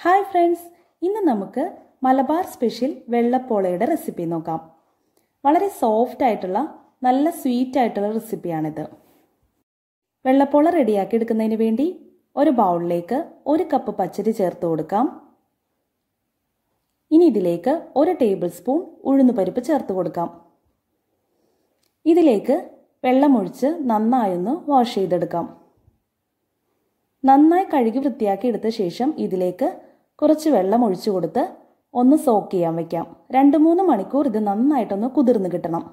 Hi friends, ഇന്ന് നമുക്ക് Malabar special വെള്ളപ്പോളയുടെ recipe നോക്കാം. വളരെ സോഫ്റ്റ് ആയിട്ടുള്ള നല്ല സ്വീറ്റ് ആയിട്ടുള്ള റെസിപ്പിയാണിത്. വെള്ളപ്പോള റെഡിയാക്കി എടുക്കുന്നതിന് വേണ്ടി ഒരു ബൗളിലേക്ക് 1 കപ്പ് പച്ചരി ചേർത്ത് കൊടുക്കാം. ഇനി ഇതിലേക്ക് 1 ടേബിൾ സ്പൂൺ ഉഴുന്നുപരിപ്പ് ചേർത്ത് കൊടുക്കാം. ഇതിലേക്ക് വെള്ളമൊഴിച്ച് നന്നായൊന്ന് വാഷ് ചെയ്തെടുക്കാം. നന്നായി കഴുകി വൃത്തിയാക്കി എടുത്ത ശേഷം ഇതിലേക്ക് കുറച്ച് വെള്ളം ഒഴിച്ചു കൊടുത്ത് ഒന്ന് സോക്ക് ചെയ്യാൻ വയ്ക്കാം. 2-3 മണിക്കൂർ ഇത് നന്നായിട്ടൊന്ന് കുതിർന്ന് കിട്ടണം.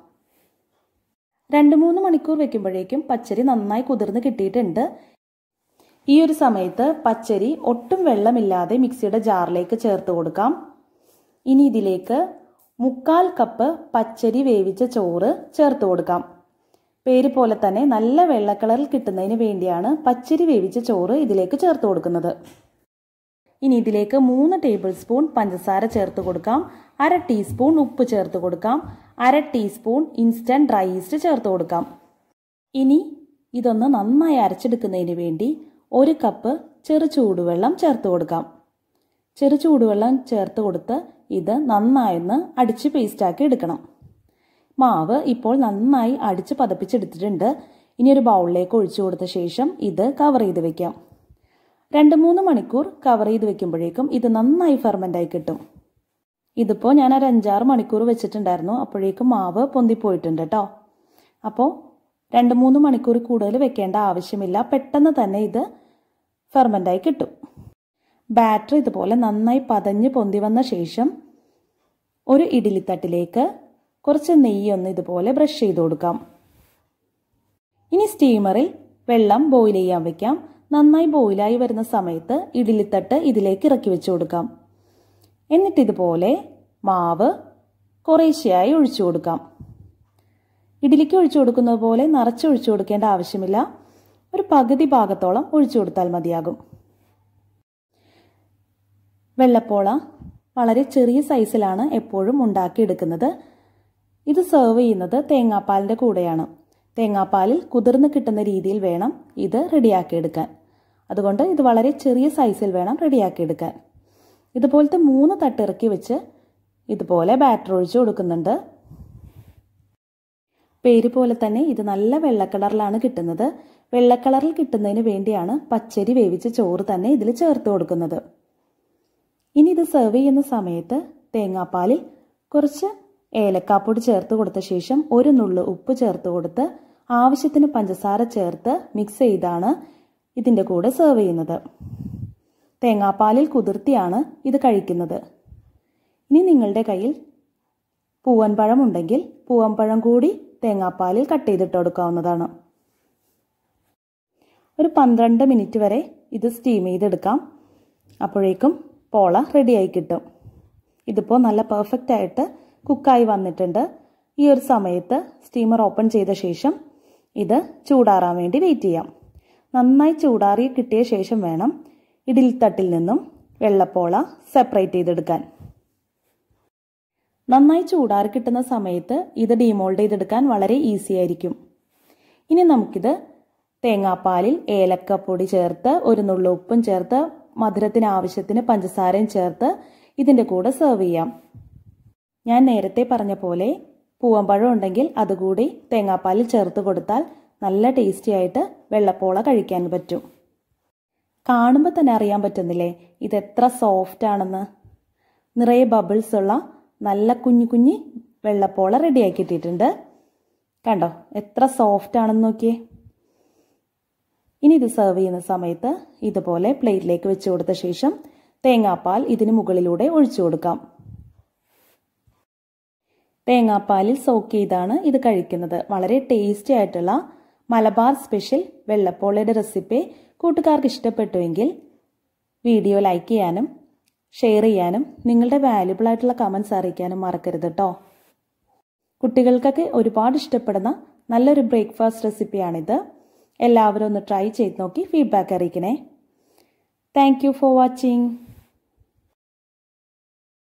2-3 മണിക്കൂർ വെക്കുമ്പോഴേക്കും പച്ചരി നന്നായി കുതിർന്ന് കിട്ടിയിട്ടുണ്ട്. ഈ ഒരു സമയത്ത് പച്ചരി ഒട്ടും വെള്ളമില്ലാതെ മിക്സിയുടെ ജാറിലേക്ക് ചേർത്ത് കൊടുക്കാം. ഇനി ഇതിലേക്ക് 1/4 കപ്പ് പച്ചരി വേവിച്ച ചോറ് ചേർത്ത് കൊടുക്കാം. പേര് പോലെ തന്നെ നല്ല വെള്ള കളറിൽ കിട്ടുന്നതിന് വേണ്ടിയാണ് പച്ചരി വേവിച്ച ചോറ് ഇതിലേക്ക് ചേർത്ത് കൊടുക്കുന്നത്. ഇനി ഇതിലേക്ക് 3 ടേബിൾ സ്പൂൺ പഞ്ചസാര ചേർത്ത് കൊടുക്കാം. 1/2 ടീസ്പൂൺ ഉപ്പ് ചേർത്ത് കൊടുക്കാം. 1/2 ടീസ്പൂൺ ഇൻസ്റ്റന്റ് ഡ്രൈ ഈസ്റ്റ് ചേർത്ത് കൊടുക്കാം. ഇനി ഇതൊന്ന് നന്നായി അരച്ചെടുക്കുന്നതിന് വേണ്ടി 1 കപ്പ് ചെറു ചൂടുവെള്ളം ചേർത്ത് കൊടുക്കാം. ചെറു ചൂടുവെള്ളം ചേർത്ത് കൊടുത്ത് ഇത് നന്നായൊന്ന് അടിച്ച് പേസ്റ്റാക്കി എടുക്കണം. മാവ് ഇപ്പോൾ നന്നായി അടിച്ച് പതപ്പിച്ചെടുത്തിട്ടുണ്ട്. ഇനി ഒരു ബൗളിലേക്ക് ഒഴിച്ചു കൊടുത്ത ശേഷം ഇത് കവർ ചെയ്ത് വെക്കാം. 2-3 മണിക്കൂർ കവർ ചെയ്ത് വെക്കുമ്പോഴേക്കും ഇത് നന്നായി ഫെർമെൻ്റായി കിട്ടും. ഇതിപ്പോൾ ഞാൻ ഒരു 5-6 മണിക്കൂർ വെച്ചിട്ടുണ്ടായിരുന്നു. അപ്പോഴേക്കും മാവ് പൊന്തിപ്പോയിട്ടുണ്ട് കേട്ടോ. അപ്പോൾ 2-3 മണിക്കൂർ കൂടുതൽ വെക്കേണ്ട ആവശ്യമില്ല. പെട്ടെന്ന് തന്നെ ഇത് ഫെർമെൻ്റായി കിട്ടും. ബാറ്റർ ഇതുപോലെ നന്നായി പതഞ്ഞ് പൊന്തി വന്ന ശേഷം ഒരു ഇഡ്ഡലിത്തട്ടിലേക്ക് കുറച്ച് നെയ്യൊന്ന് ഇതുപോലെ ബ്രഷ് ചെയ്ത് കൊടുക്കാം. ഇനി സ്റ്റീമറിൽ വെള്ളം ബോയിൽ ചെയ്യാൻ വെക്കാം. നന്നായി ബോയിലായി വരുന്ന സമയത്ത് ഇഡ്ഡലിത്തട്ട് ഇതിലേക്ക് ഇറക്കി വെച്ച് കൊടുക്കാം. എന്നിട്ട് ഇതുപോലെ മാവ് കുറേശ്ശെയായി ഒഴിച്ചു കൊടുക്കാം. ഇഡ്ഡലിക്ക് ഒഴിച്ചു കൊടുക്കുന്നത് പോലെ നിറച്ച് ഒഴിച്ചു കൊടുക്കേണ്ട ആവശ്യമില്ല. ഒരു പകുതി ഭാഗത്തോളം ഒഴിച്ചു കൊടുത്താൽ മതിയാകും. വെള്ളപ്പോള വളരെ ചെറിയ സൈസിലാണ് എപ്പോഴും ഉണ്ടാക്കിയെടുക്കുന്നത്. ഇത് സെർവ് ചെയ്യുന്നത് തേങ്ങാപ്പാലിൻ്റെ കൂടെയാണ്. തേങ്ങാപ്പാലിൽ കുതിർന്ന് കിട്ടുന്ന രീതിയിൽ വേണം ഇത് റെഡിയാക്കിയെടുക്കാൻ. അതുകൊണ്ട് ഇത് വളരെ ചെറിയ സൈസിൽ വേണം റെഡിയാക്കിയെടുക്കാൻ. ഇതുപോലത്തെ 3 തട്ട് ഇറക്കി വെച്ച് ഇതുപോലെ ബാറ്റർ ഒഴിച്ച് കൊടുക്കുന്നുണ്ട്. പേര് പോലെ തന്നെ ഇത് നല്ല വെള്ളക്കളറിലാണ് കിട്ടുന്നത്. വെള്ളക്കളറിൽ കിട്ടുന്നതിന് വേണ്ടിയാണ് പച്ചരി വേവിച്ച ചോറ് തന്നെ ഇതിൽ ചേർത്ത് കൊടുക്കുന്നത്. ഇനി ഇത് സെർവ് ചെയ്യുന്ന സമയത്ത് തേങ്ങാപ്പാലിൽ കുറച്ച് ഏലക്കാപ്പൊടി ചേർത്ത് കൊടുത്ത ശേഷം 1 നുള്ളു ഉപ്പ് ചേർത്ത് കൊടുത്ത് ആവശ്യത്തിന് പഞ്ചസാര ചേർത്ത് മിക്സ് ചെയ്താണ് ഇതിൻ്റെ കൂടെ സെർവ് ചെയ്യുന്നത്. തേങ്ങാപ്പാലിൽ കുതിർത്തിയാണ് ഇത് കഴിക്കുന്നത്. ഇനി നിങ്ങളുടെ കയ്യിൽ പൂവൻപഴം ഉണ്ടെങ്കിൽ പൂവൻപഴം കൂടി തേങ്ങാപ്പാലിൽ കട്ട് ചെയ്തിട്ട് കൊടുക്കാവുന്നതാണ്. ഒരു 12 മിനിറ്റ് വരെ ഇത് സ്റ്റീം ചെയ്തെടുക്കാം. അപ്പോഴേക്കും പോള റെഡിയായി കിട്ടും. ഇതിപ്പോൾ നല്ല പെർഫെക്റ്റ് ആയിട്ട് കുക്കായി വന്നിട്ടുണ്ട്. ഈ ഒരു സമയത്ത് സ്റ്റീമർ ഓപ്പൺ ചെയ്ത ശേഷം ഇത് ചൂടാറാൻ വേണ്ടി വെയിറ്റ് ചെയ്യാം. നന്നായി ചൂടാറി കിട്ടിയ ശേഷം വേണം ഇഡ്ഡലിത്തട്ടിൽ നിന്നും വെള്ളപ്പോള സെപ്പറേറ്റ് ചെയ്തെടുക്കാൻ. നന്നായി ചൂടാറി കിട്ടുന്ന സമയത്ത് ഇത് ഡീമോൾഡ് ചെയ്തെടുക്കാൻ വളരെ ഈസി ആയിരിക്കും. ഇനി നമുക്കിത് തേങ്ങാപ്പാലിൽ ഏലക്കപ്പൊടി ചേർത്ത് 1 നുള്ളു ഉപ്പും ചേർത്ത് മധുരത്തിന് ആവശ്യത്തിന് പഞ്ചസാരയും ചേർത്ത് ഇതിൻ്റെ കൂടെ സെർവ് ചെയ്യാം. ഞാൻ നേരത്തെ പറഞ്ഞ പോലെ പൂവൻപഴം ഉണ്ടെങ്കിൽ അതുകൂടി തേങ്ങാപ്പാലിൽ ചേർത്ത് കൊടുത്താൽ നല്ല ടേസ്റ്റി ആയിട്ട് വെള്ളപ്പോള കഴിക്കാൻ പറ്റും. കാണുമ്പോൾ തന്നെ അറിയാൻ പറ്റുന്നില്ലേ ഇത് എത്ര സോഫ്റ്റ് ആണെന്ന്. നിറയെ ബബിൾസ് ഉള്ള നല്ല കുഞ്ഞു കുഞ്ഞി വെള്ളപ്പോള റെഡിയാക്കി ഇട്ടിട്ടുണ്ട്. കണ്ടോ എത്ര സോഫ്റ്റ് ആണെന്ന് നോക്കിയേ. ഇനി ഇത് സെർവ് ചെയ്യുന്ന സമയത്ത് ഇതുപോലെ പ്ലേറ്റിലേക്ക് വെച്ച് കൊടുത്ത ശേഷം തേങ്ങാപ്പാൽ ഇതിന് മുകളിലൂടെ ഒഴിച്ചു കൊടുക്കാം. തേങ്ങാപ്പാലിൽ സോക്ക് ചെയ്താണ് ഇത് കഴിക്കുന്നത്. വളരെ ടേസ്റ്റി ആയിട്ടുള്ള മലബാർ സ്പെഷ്യൽ വെള്ളപ്പോളയുടെ റെസിപ്പി കൂട്ടുകാർക്ക് ഇഷ്ടപ്പെട്ടുവെങ്കിൽ വീഡിയോ ലൈക്ക് ചെയ്യാനും ഷെയർ ചെയ്യാനും നിങ്ങളുടെ വാല്യുബിൾ ആയിട്ടുള്ള കമൻസ് അറിയിക്കാനും മറക്കരുത് കേട്ടോ. കുട്ടികൾക്കൊക്കെ ഒരുപാട് ഇഷ്ടപ്പെടുന്ന നല്ലൊരു ബ്രേക്ക്ഫാസ്റ്റ് റെസിപ്പിയാണിത്. എല്ലാവരും ഒന്ന് ട്രൈ ചെയ്ത് നോക്കി ഫീഡ്ബാക്ക് അറിയിക്കണേ. Thank you for watching.